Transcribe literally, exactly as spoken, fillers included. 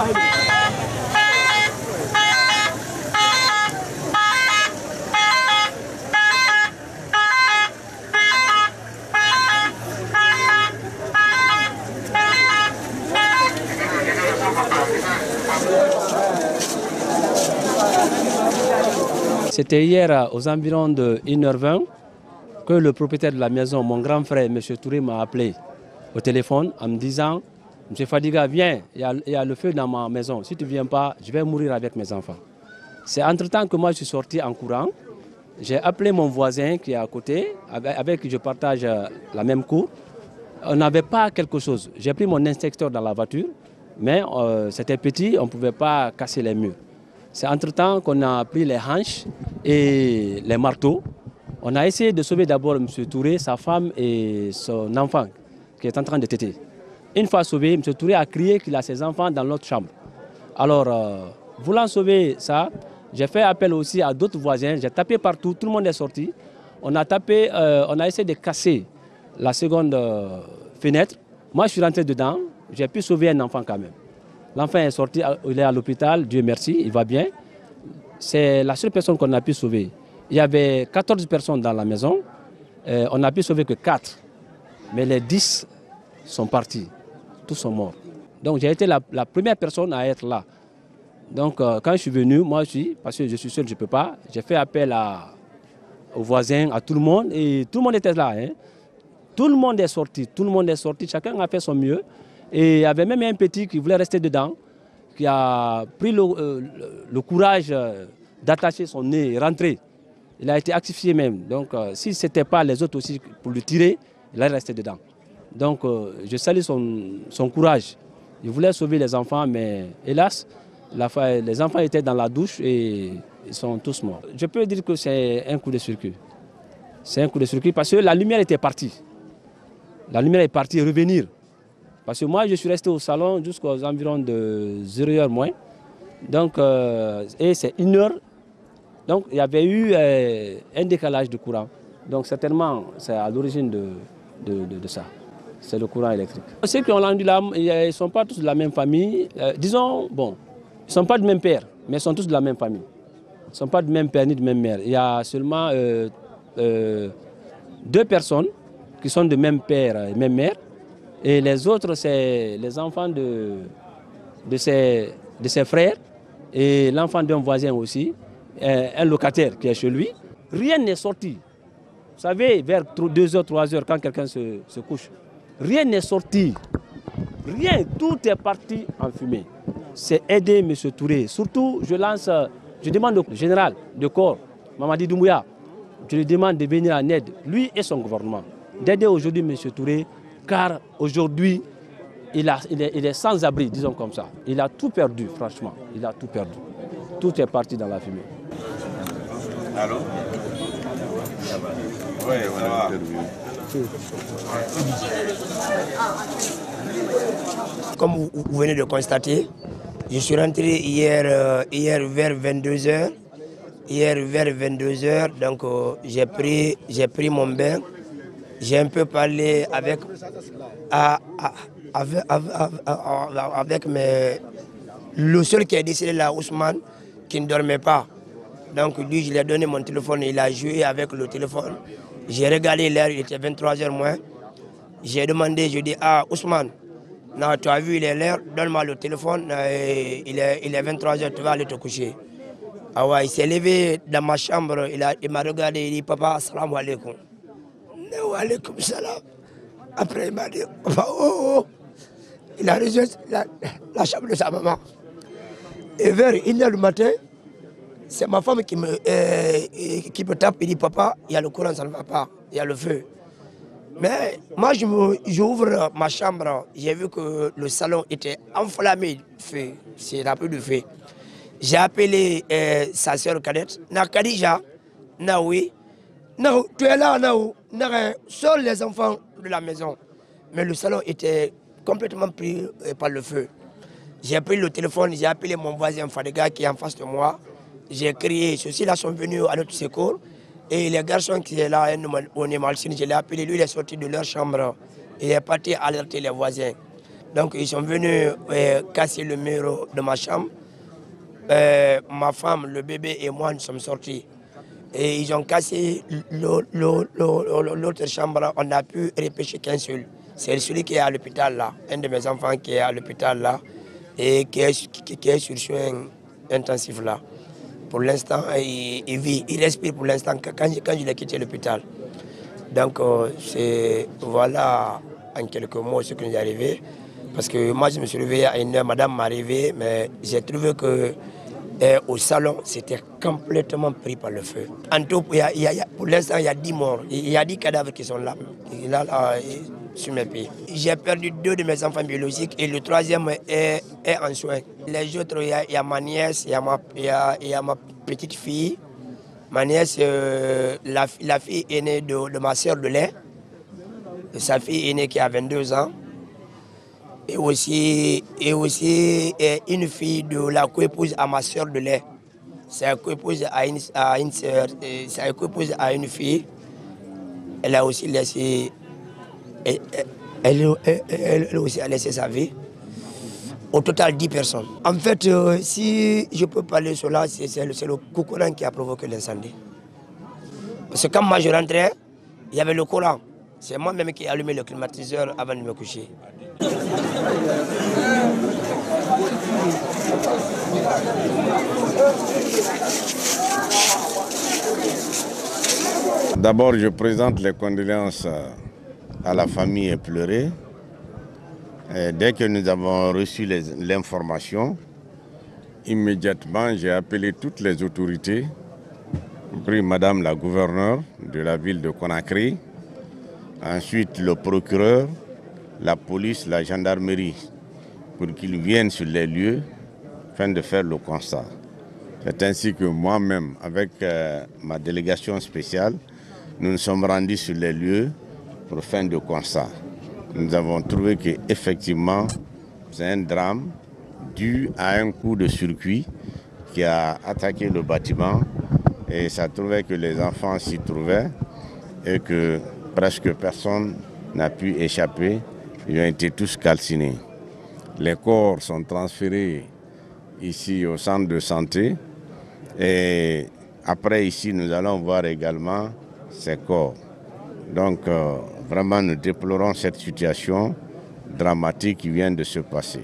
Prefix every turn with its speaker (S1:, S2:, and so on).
S1: C'était hier aux environs de une heure vingt que le propriétaire de la maison, mon grand frère, M. Touré, m'a appelé au téléphone en me disant « M. Fadiga, viens, il y, a, il y a le feu dans ma maison. Si tu ne viens pas, je vais mourir avec mes enfants. » C'est entre-temps que moi je suis sorti en courant. J'ai appelé mon voisin qui est à côté, avec qui je partage la même cour. On n'avait pas quelque chose. J'ai pris mon inspecteur dans la voiture, mais euh, c'était petit, on ne pouvait pas casser les murs. C'est entre-temps qu'on a pris les hanches et les marteaux. On a essayé de sauver d'abord M. Touré, sa femme et son enfant qui est en train de téter. Une fois sauvé, M. Touré a crié qu'il a ses enfants dans l'autre chambre. Alors, euh, voulant sauver ça, j'ai fait appel aussi à d'autres voisins. J'ai tapé partout, tout le monde est sorti. On a tapé, euh, on a essayé de casser la seconde euh, fenêtre. Moi, je suis rentré dedans. J'ai pu sauver un enfant quand même. L'enfant est sorti, il est à l'hôpital, Dieu merci, il va bien. C'est la seule personne qu'on a pu sauver. Il y avait quatorze personnes dans la maison, euh, on n'a pu sauver que quatre. Mais les dix sont partis, tous sont morts. Donc j'ai été la, la première personne à être là. Donc euh, quand je suis venu, moi aussi, parce que je suis seul, je ne peux pas, j'ai fait appel à, aux voisins, à tout le monde, et tout le monde était là. Hein. Tout le monde est sorti, tout le monde est sorti, chacun a fait son mieux. Et il y avait même un petit qui voulait rester dedans, qui a pris le, euh, le, le courage d'attacher son nez et rentrer. Il a été actifié même. Donc euh, si ce n'était pas les autres aussi pour le tirer, il allait rester dedans. Donc euh, je salue son, son courage. Il voulait sauver les enfants, mais hélas, la, les enfants étaient dans la douche et ils sont tous morts. Je peux dire que c'est un coup de circuit. C'est un coup de circuit parce que la lumière était partie. La lumière est partie revenir. Parce que moi, je suis resté au salon jusqu'aux environs de zéro heure moins. Donc, euh, et c'est une heure. Donc, il y avait eu euh, un décalage de courant. Donc, certainement, c'est à l'origine de, de, de, de ça. C'est le courant électrique. Ceux qui ont rendu l'âme, ils ne sont pas tous de la même famille. Euh, disons, bon, ils ne sont pas de même père, mais ils sont tous de la même famille. Ils ne sont pas de même père ni de même mère. Il y a seulement euh, euh, deux personnes qui sont de même père et même mère. Et les autres, c'est les enfants de, de, ses, de ses frères et l'enfant d'un voisin aussi, un locataire qui est chez lui. Rien n'est sorti. Vous savez, vers deux heures, trois heures, quand quelqu'un se, se couche, rien n'est sorti. Rien, tout est parti en fumée. C'est aider M. Touré. Surtout, je lance, je demande au général de corps, Mamadi Doumbouya, je lui demande de venir en aide, lui et son gouvernement, d'aider aujourd'hui M. Touré. Car aujourd'hui, il, il, il est sans abri, disons comme ça. Il a tout perdu, franchement. Il a tout perdu. Tout est parti dans la fumée.
S2: Allô? Oui, voilà.
S3: Comme vous, vous venez de constater, je suis rentré hier, euh, hier vers vingt-deux heures. Hier vers vingt-deux heures, donc euh, j'ai pris, j'ai pris mon bain. J'ai un peu parlé avec, à, à, avec, avec mes, le seul qui est décédé là, Ousmane, qui ne dormait pas. Donc lui, je lui ai donné mon téléphone, il a joué avec le téléphone. J'ai regardé l'heure, il était vingt-trois heures moins. J'ai demandé, je dis, ah Ousmane, non, tu as vu, il est l'heure, donne-moi le téléphone, euh, il est, il est vingt-trois heures, tu vas aller te coucher. Ah ouais, il s'est levé dans ma chambre, il m'a il regardé, il dit, papa, assalamu alaikum. Alaykoum salam. Après, il m'a dit, oh, oh. Il a rejoint la, la chambre de sa maman. Et vers une heure du matin, c'est ma femme qui me, euh, qui me tape, il dit, papa, il y a le courant, ça ne va pas, il y a le feu. Mais moi, j'ouvre ma chambre, j'ai vu que le salon était enflammé de feu, c'est un peu de feu. J'ai appelé euh, sa soeur cadette, na Khadija, na oui. Non, tu es là, non, seuls les enfants de la maison. Mais le salon était complètement pris par le feu. J'ai pris le téléphone, j'ai appelé mon voisin Fadiga qui est en face de moi. J'ai crié, ceux-ci-là sont venus à notre secours. Et les garçons qui sont là, on est malsine, je l'ai appelé, lui il est sorti de leur chambre. Il est parti alerter les voisins. Donc ils sont venus euh, casser le mur de ma chambre. Euh, ma femme, le bébé et moi, nous sommes sortis. Et ils ont cassé l'autre chambre. On n'a pu repêcher qu'un seul. C'est celui qui est à l'hôpital là. Un de mes enfants qui est à l'hôpital là. Et qui est, qui, qui est sur soins intensifs là. Pour l'instant, il, il vit, il respire pour l'instant quand, quand je l'ai quitté l'hôpital. Donc euh, c'est voilà en quelques mots ce qui nous est arrivé. Parce que moi je me suis réveillé à une heure, madame m'a réveillé, mais j'ai trouvé que euh, au salon c'était complètement pris par le feu. En tout, il y a, il y a, pour l'instant il y a dix morts, il y a dix cadavres qui sont là, là, là sur mes pieds. J'ai perdu deux de mes enfants biologiques et le troisième est, est en soins. Les autres, il y a, il y a ma nièce, il y a ma, il y a, il y a ma petite fille. Ma nièce, euh, la, la fille aînée de, de ma soeur de lait, sa fille aînée qui a vingt-deux ans, et aussi, et aussi et une fille de la coépouse à ma soeur de lait. Sa coépouse à une, à une soeur, sa coépouse à une fille, elle a aussi laissé, elle, elle, elle, elle aussi a laissé sa vie. Au total, dix personnes. En fait, euh, si je peux parler de cela, c'est le, le Cocoran qui a provoqué l'incendie. Parce que quand moi je rentrais, il y avait le courant. C'est moi-même qui ai allumé le climatiseur avant de me coucher.
S2: D'abord, je présente les condoléances à la famille éplorée. Et dès que nous avons reçu l'information, immédiatement, j'ai appelé toutes les autorités, pris Madame la gouverneure de la ville de Conakry, ensuite le procureur, la police, la gendarmerie, pour qu'ils viennent sur les lieux afin de faire le constat. C'est ainsi que moi-même, avec euh, ma délégation spéciale, nous nous sommes rendus sur les lieux pour faire le constat. Nous avons trouvé qu'effectivement, c'est un drame dû à un coup de circuit qui a attaqué le bâtiment et ça trouvait que les enfants s'y trouvaient et que presque personne n'a pu échapper. Ils ont été tous calcinés. Les corps sont transférés ici au centre de santé et après ici nous allons voir également ces corps. Donc euh, vraiment nous déplorons cette situation dramatique qui vient de se passer.